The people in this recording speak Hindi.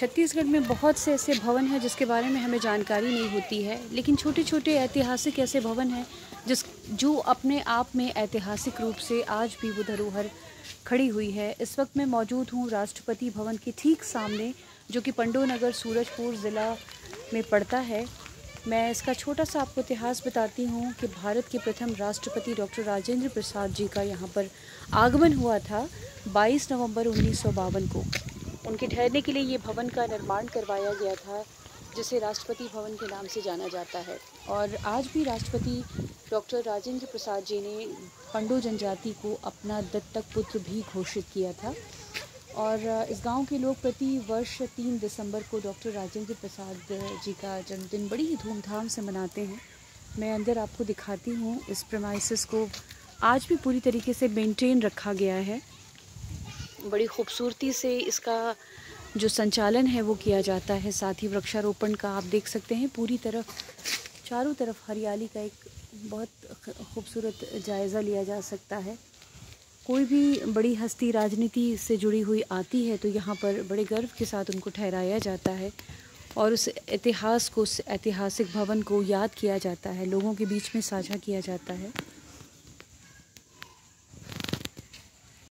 छत्तीसगढ़ में बहुत से ऐसे भवन हैं जिसके बारे में हमें जानकारी नहीं होती है, लेकिन छोटे छोटे ऐतिहासिक ऐसे भवन हैं जो अपने आप में ऐतिहासिक रूप से आज भी वो धरोहर खड़ी हुई है। इस वक्त मैं मौजूद हूँ राष्ट्रपति भवन के ठीक सामने, जो कि पंडो नगर सूरजपुर ज़िला में पड़ता है। मैं इसका छोटा सा आपको इतिहास बताती हूँ कि भारत के प्रथम राष्ट्रपति डॉक्टर राजेंद्र प्रसाद जी का यहाँ पर आगमन हुआ था 22 नवंबर 1952 को। उनके ठहरने के लिए ये भवन का निर्माण करवाया गया था, जिसे राष्ट्रपति भवन के नाम से जाना जाता है। और आज भी राष्ट्रपति डॉक्टर राजेंद्र प्रसाद जी ने पंडो जनजाति को अपना दत्तक पुत्र भी घोषित किया था। और इस गांव के लोग प्रति वर्ष 3 दिसंबर को डॉक्टर राजेंद्र प्रसाद जी का जन्मदिन बड़ी ही धूमधाम से मनाते हैं। मैं अंदर आपको दिखाती हूँ। इस प्रेमाइसेस को आज भी पूरी तरीके से मेंटेन रखा गया है। बड़ी खूबसूरती से इसका जो संचालन है वो किया जाता है। साथ ही वृक्षारोपण का आप देख सकते हैं, पूरी तरफ चारों तरफ हरियाली का एक बहुत खूबसूरत जायज़ा लिया जा सकता है। कोई भी बड़ी हस्ती राजनीति से जुड़ी हुई आती है तो यहाँ पर बड़े गर्व के साथ उनको ठहराया जाता है और उस इतिहास को, उस ऐतिहासिक भवन को याद किया जाता है, लोगों के बीच में साझा किया जाता है।